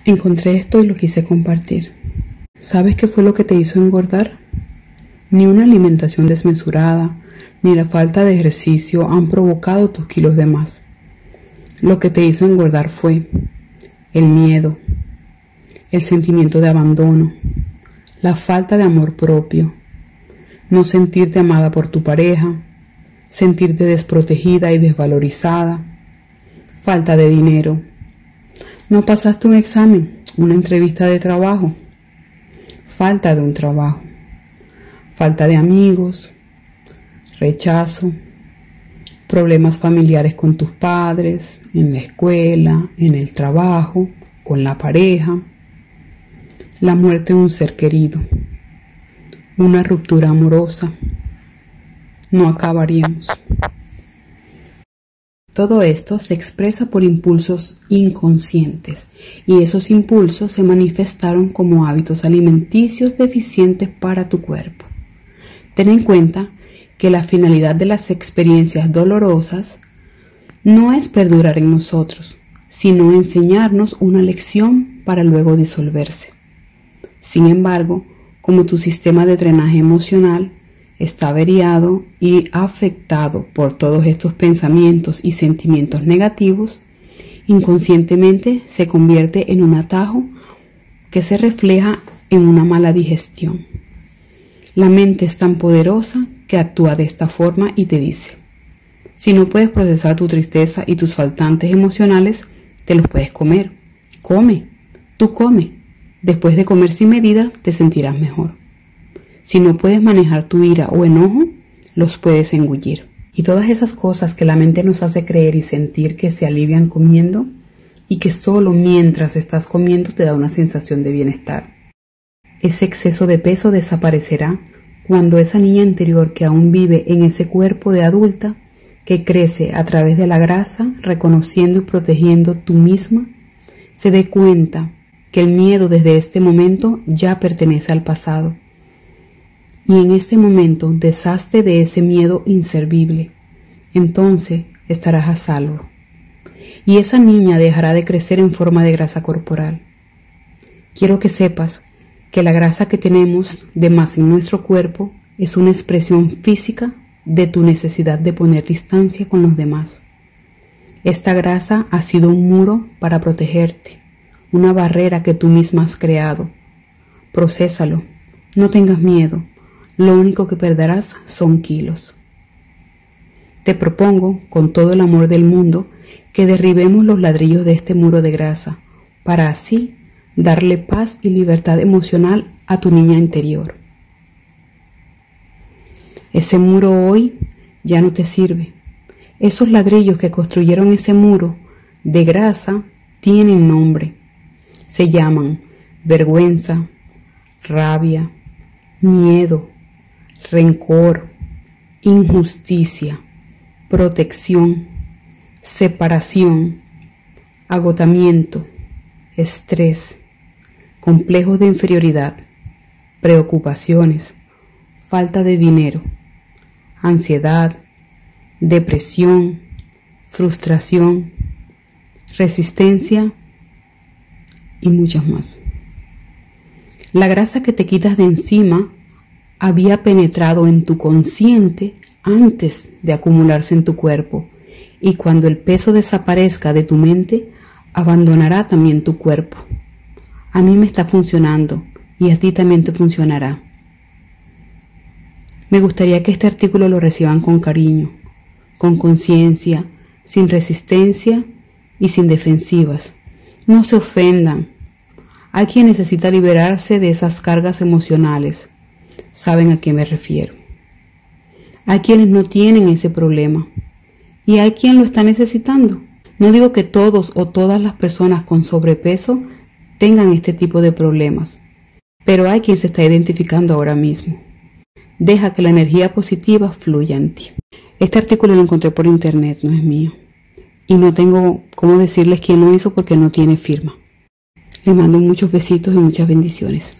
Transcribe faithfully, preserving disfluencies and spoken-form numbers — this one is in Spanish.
Encontré esto y lo quise compartir. ¿Sabes qué fue lo que te hizo engordar? Ni una alimentación desmesurada, ni la falta de ejercicio han provocado tus kilos de más. Lo que te hizo engordar fue el miedo, el sentimiento de abandono, la falta de amor propio, no sentirte amada por tu pareja, sentirte desprotegida y desvalorizada, falta de dinero. No pasaste un examen, una entrevista de trabajo, falta de un trabajo, falta de amigos, rechazo, problemas familiares con tus padres, en la escuela, en el trabajo, con la pareja, la muerte de un ser querido, una ruptura amorosa. No acabaríamos. Todo esto se expresa por impulsos inconscientes y esos impulsos se manifestaron como hábitos alimenticios deficientes para tu cuerpo. Ten en cuenta que la finalidad de las experiencias dolorosas no es perdurar en nosotros, sino enseñarnos una lección para luego disolverse. Sin embargo, como tu sistema de drenaje emocional está averiado y afectado por todos estos pensamientos y sentimientos negativos, inconscientemente se convierte en un atajo que se refleja en una mala digestión. La mente es tan poderosa que actúa de esta forma y te dice: si no puedes procesar tu tristeza y tus faltantes emocionales, te los puedes comer. Come, tú come. Después de comer sin medida, te sentirás mejor. Si no puedes manejar tu ira o enojo, los puedes engullir. Y todas esas cosas que la mente nos hace creer y sentir que se alivian comiendo y que solo mientras estás comiendo te da una sensación de bienestar. Ese exceso de peso desaparecerá cuando esa niña interior que aún vive en ese cuerpo de adulta, que crece a través de la grasa, reconociendo y protegiendo tú misma, se dé cuenta que el miedo desde este momento ya pertenece al pasado. Y en este momento deshazte de ese miedo inservible. Entonces estarás a salvo. Y esa niña dejará de crecer en forma de grasa corporal. Quiero que sepas que la grasa que tenemos de más en nuestro cuerpo es una expresión física de tu necesidad de poner distancia con los demás. Esta grasa ha sido un muro para protegerte, una barrera que tú misma has creado. Procésalo, no tengas miedo. Lo único que perderás son kilos. Te propongo, con todo el amor del mundo, que derribemos los ladrillos de este muro de grasa, para así darle paz y libertad emocional a tu niña interior. Ese muro hoy ya no te sirve. Esos ladrillos que construyeron ese muro de grasa tienen nombre. Se llaman vergüenza, rabia, miedo, rencor, injusticia, protección, separación, agotamiento, estrés, complejos de inferioridad, preocupaciones, falta de dinero, ansiedad, depresión, frustración, resistencia y muchas más. La grasa que te quitas de encima había penetrado en tu consciente antes de acumularse en tu cuerpo, y cuando el peso desaparezca de tu mente, abandonará también tu cuerpo. A mí me está funcionando y a ti también te funcionará. Me gustaría que este artículo lo reciban con cariño, con conciencia, sin resistencia y sin defensivas. No se ofendan. Hay quien necesita liberarse de esas cargas emocionales. Saben a qué me refiero. Hay quienes no tienen ese problema y hay quien lo está necesitando. No digo que todos o todas las personas con sobrepeso tengan este tipo de problemas, pero hay quien se está identificando ahora mismo. Deja que la energía positiva fluya en ti. Este artículo lo encontré por internet, no es mío. Y no tengo cómo decirles quién lo hizo porque no tiene firma. Les mando muchos besitos y muchas bendiciones.